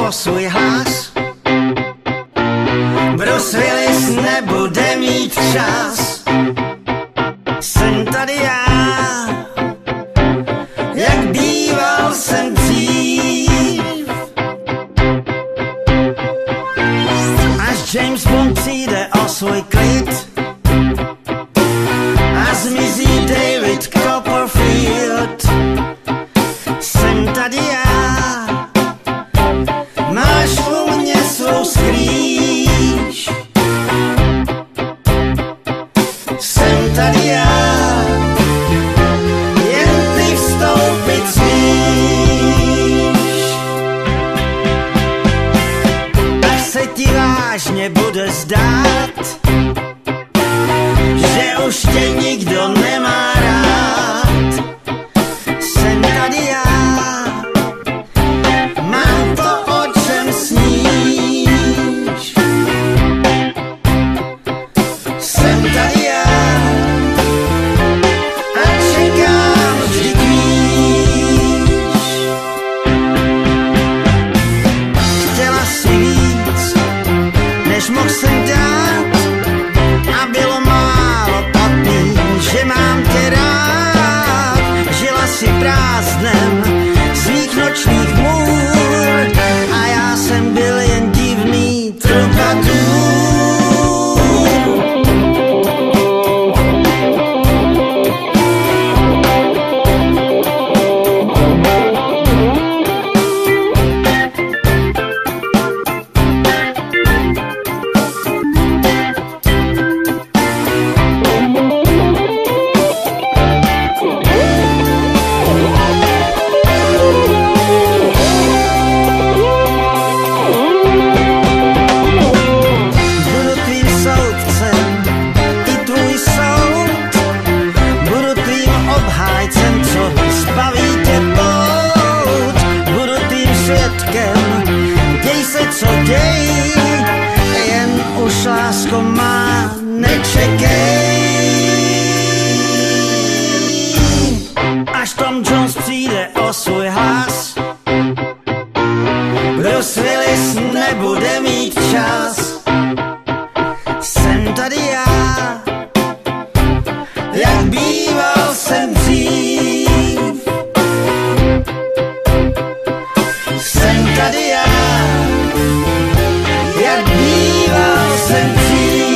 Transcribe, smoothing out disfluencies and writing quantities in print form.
o svůj hlas. Bruce Willis nebude mít čas. Jsem tady já, jak býval jsem dřív. Až James Bond přijde o svůj klid a zmizí David Copperfield. Jsem tady já, máš u mě svou skrýš. Jsem tady já, jen ty vstoupit smíš. Až se ti vážně bude zdát, že už tě nikdo nemá rád. Jsem tady já, mám to, o čem sníš. Jsem tady já a čekám, vždyť víš. Chtěla si víc, než mohl jsem dát, a bylo málo platný, že mám tě rád. Žila si prázdnem svých nočních můr a já jsem byl jen divný trubadur. Děj se, co děj, jen už lásko má, nečekej. Až Tom Jones přijde o svůj hlas, Bruce Willis nebude mít čas. Jsem tady já, jak býval jsem dřív. Jsem tady já, jak býval jsem dřív.